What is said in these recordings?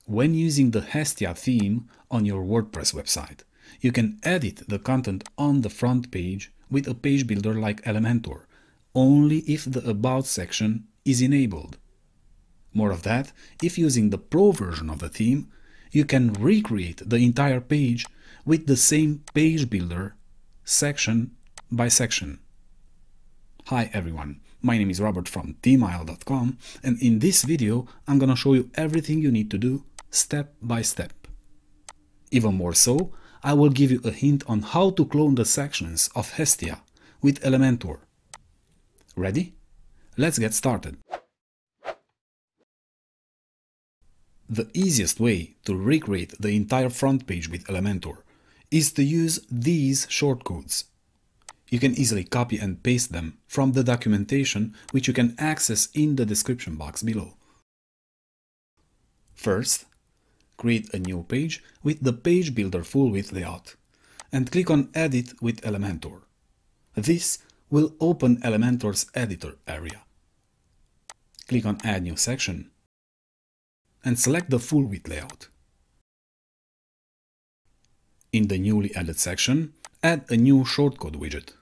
when using the Hestia theme on your WordPress website, you can edit the content on the front page with a page builder like Elementor, only if the About section is enabled. More of that, if using the Pro version of the theme, you can recreate the entire page with the same page builder, section by section. Hi everyone, my name is Robert from themile.com, and in this video I'm gonna show you everything you need to do step by step. Even more so, I will give you a hint on how to clone the sections of Hestia with Elementor. Ready? Let's get started. The easiest way to recreate the entire front page with Elementor is to use these shortcodes. You can easily copy and paste them from the documentation, which you can access in the description box below. First, create a new page with the page builder full width layout and click on Edit with Elementor. This will open Elementor's editor area. Click on Add New Section and select the full width layout. In the newly added section, add a new shortcode widget.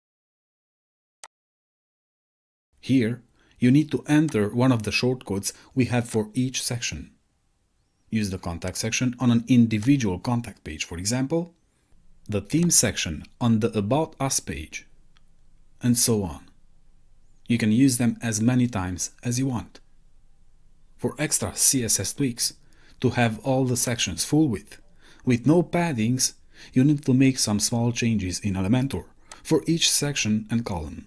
Here, you need to enter one of the shortcodes we have for each section. Use the contact section on an individual contact page, for example, the theme section on the About Us page, and so on. You can use them as many times as you want. For extra CSS tweaks, to have all the sections full width, with no paddings, you need to make some small changes in Elementor for each section and column.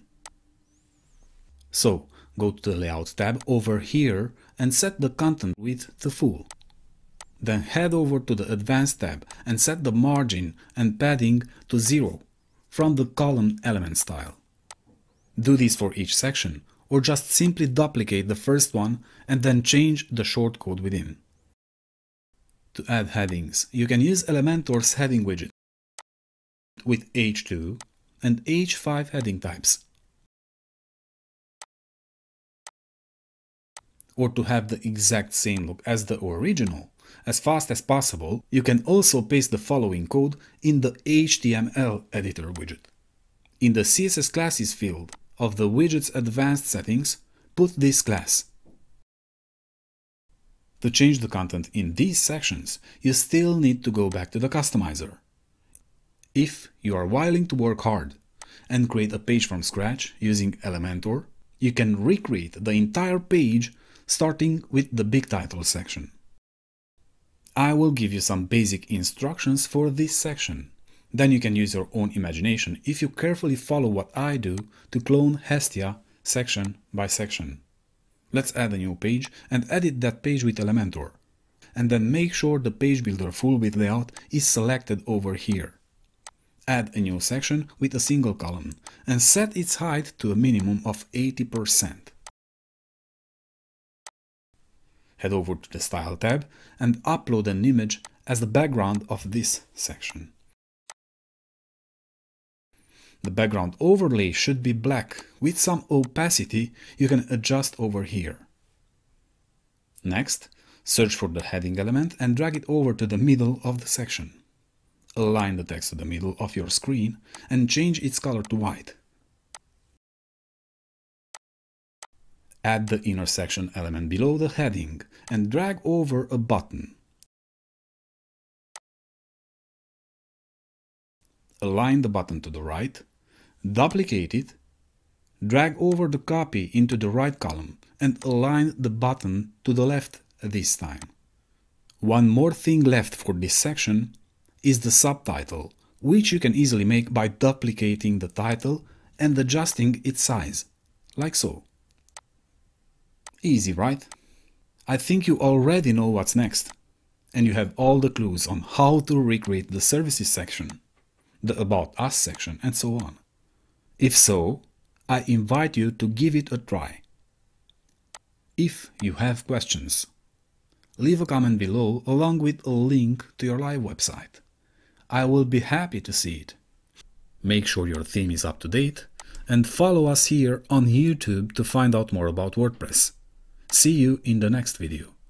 So, go to the Layout tab over here and set the content width to full. Then head over to the Advanced tab and set the margin and padding to 0 from the column element style. Do this for each section, or just simply duplicate the first one and then change the shortcode within. To add headings, you can use Elementor's heading widget with H2 and H5 heading types. Or to have the exact same look as the original, as fast as possible, you can also paste the following code in the HTML editor widget. In the CSS classes field of the widget's advanced settings, put this class. To change the content in these sections, you still need to go back to the customizer. If you are willing to work hard and create a page from scratch using Elementor, you can recreate the entire page starting with the big title section. I will give you some basic instructions for this section. Then you can use your own imagination if you carefully follow what I do to clone Hestia section by section. Let's add a new page and edit that page with Elementor. And then make sure the page builder full width layout is selected over here. Add a new section with a single column and set its height to a minimum of 80%. Head over to the Style tab and upload an image as the background of this section. The background overlay should be black with some opacity you can adjust over here. Next, search for the heading element and drag it over to the middle of the section. Align the text to the middle of your screen and change its color to white. Add the intersection element below the heading and drag over a button. Align the button to the right, duplicate it, drag over the copy into the right column and align the button to the left this time. One more thing left for this section is the subtitle, which you can easily make by duplicating the title and adjusting its size, like so. Easy, right? I think you already know what's next, and you have all the clues on how to recreate the services section, the About Us section, and so on. If so, I invite you to give it a try. If you have questions, leave a comment below along with a link to your live website. I will be happy to see it. Make sure your theme is up to date and follow us here on YouTube to find out more about WordPress. See you in the next video.